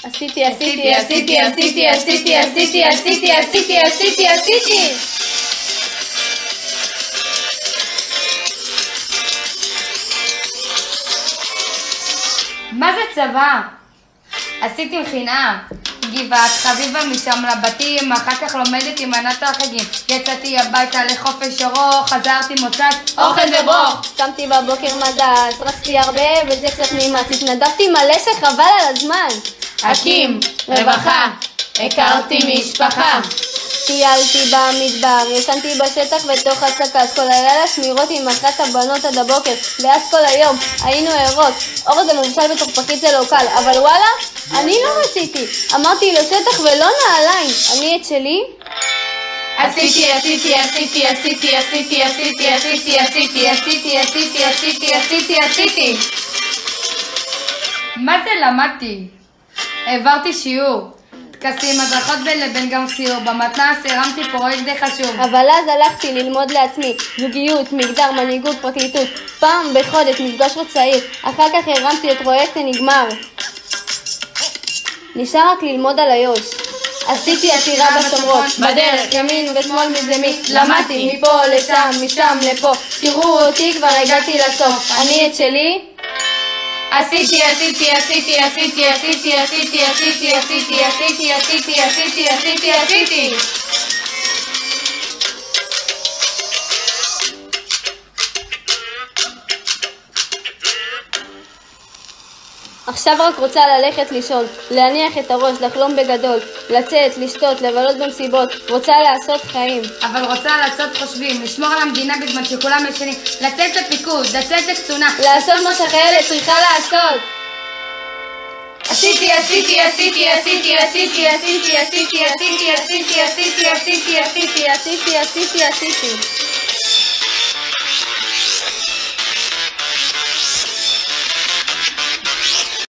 עשיתי, עשיתי, עשיתי, עשיתי, עשיתי, עשיתי, עשיתי, עשיתי, עשיתי, עשיתי. מה זה צבא? עשיתי מכינה, גבעת חביבה, משם לבתים, אחר כך לומדת עם ענת החגים. יצאתי הביתה לחופש ארוך, חזרתי מוצאת, אוכל זה ברוך. קמתי בבוקר מדס, רצתי הרבה וזה קצת נמאס, התנדבתי מלא שחבל על הזמן. הקים, רווחה, הכרתי משפחה. טיילתי במדבר, ישנתי בשטח בתוך הסקס, כל הלילה שמירות עם אחת הבנות עד הבוקר, ואז כל היום היינו ערות. אור זה מבושל בתוך פחית זה לא קל, אבל וואלה, אני לא רציתי. אמרתי לו שטח ולא נעליים, אני את שלי. עשיתי, עשיתי, עשיתי, עשיתי, עשיתי, עשיתי, עשיתי, עשיתי, עשיתי, עשיתי, עשיתי, עשיתי, עשיתי. מה זה למדתי? העברתי שיעור. טקסים, הדרכות בין לבין גם סיור. במתנ"ס הרמתי פרויקט די חשוב. אבל אז הלכתי ללמוד לעצמי זוגיות, מגדר, מנהיגות, פרקליטות. פעם בחודש מפגש וצעיר. אחר כך הרמתי את פרויקט הנגמר. נשאר רק ללמוד על איו"ש. עשיתי עצירה בשומרות, בדרך ימין ושמאל מזמי. למדתי מפה לשם, משם לפה. תראו אותי כבר הגעתי לסוף. אני את שלי. עשיתי, עשיתי, עשיתי, עשיתי, עשיתי, עשיתי, עשיתי, עשיתי, עשיתי, עשיתי, עשיתי, עשיתי, עשיתי. עכשיו רק רוצה ללכת לישון, להניח את הראש, לחלום בגדול, לצאת, לשתות, לבלות במסיבות, רוצה לעשות חיים. אבל רוצה לעשות חושבים, לשמור על המדינה בזמן שכולם ישנים, לצאת לפיקוד, לצאת לקצונה, לעשות מה שחיילת צריכה לעשות. עשיתי, עשיתי, עשיתי, עשיתי, עשיתי, עשיתי, עשיתי, עשיתי, עשיתי, עשיתי, עשיתי, עשיתי, עשיתי, עשיתי, עשיתי, עשיתי.